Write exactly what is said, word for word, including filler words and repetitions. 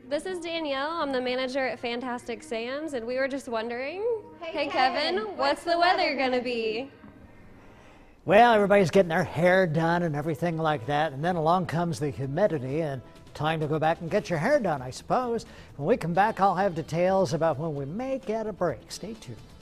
This is Danielle. I'm the manager at Fantastic Sam's, and we were just wondering, hey, hey Kevin, Kevin, what's the weather gonna be? Well, everybody's getting their hair done and everything like that, and then along comes the humidity and time to go back and get your hair done, I suppose. When we come back, I'll have details about when we may get a break. Stay tuned.